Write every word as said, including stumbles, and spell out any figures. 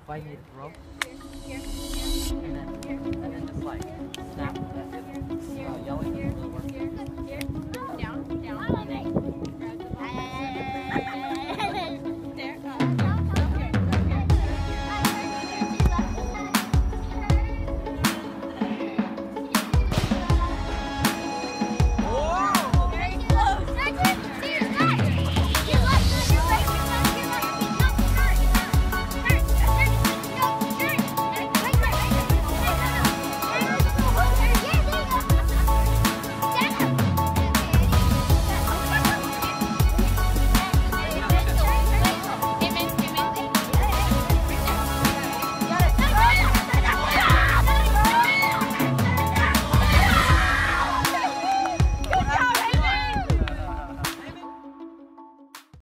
if I need rope, and then and then just like snap that. Uh, yelling doesn't really work.